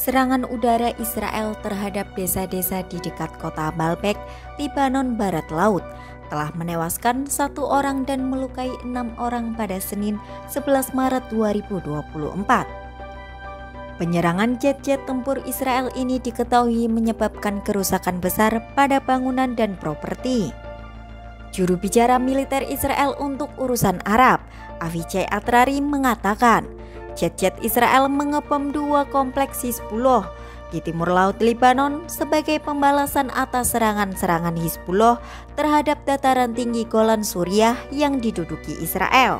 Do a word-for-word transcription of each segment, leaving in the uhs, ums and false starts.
Serangan udara Israel terhadap desa-desa di dekat kota Baalbek, Lebanon Barat Laut, telah menewaskan satu orang dan melukai enam orang pada Senin sebelas Maret dua ribu dua puluh empat. Penyerangan jet-jet tempur Israel ini diketahui menyebabkan kerusakan besar pada bangunan dan properti. Juru bicara militer Israel untuk urusan Arab, Avichai Atrari, mengatakan jet-jet Israel mengebom dua kompleks Hizbullah di timur laut Lebanon sebagai pembalasan atas serangan-serangan Hizbullah terhadap dataran tinggi Golan Suriah yang diduduki Israel.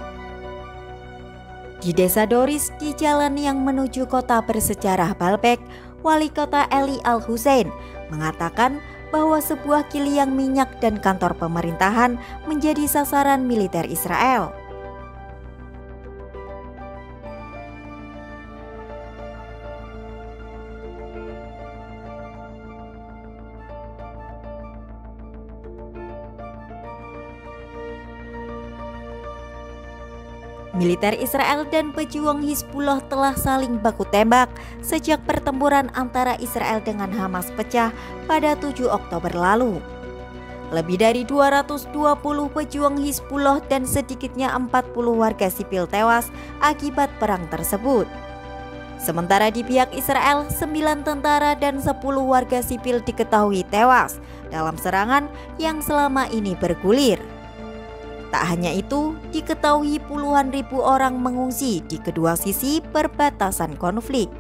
Di desa Doris di jalan yang menuju kota bersejarah Baalbek, wali kota Eli Al-Hussein mengatakan bahwa sebuah kilang minyak dan kantor pemerintahan menjadi sasaran militer Israel. Militer Israel dan pejuang Hizbullah telah saling baku tembak sejak pertempuran antara Israel dengan Hamas pecah pada tujuh Oktober lalu. Lebih dari dua ratus dua puluh pejuang Hizbullah dan sedikitnya empat puluh warga sipil tewas akibat perang tersebut. Sementara di pihak Israel, sembilan tentara dan sepuluh warga sipil diketahui tewas dalam serangan yang selama ini bergulir. Tak hanya itu, diketahui puluhan ribu orang mengungsi di kedua sisi perbatasan konflik.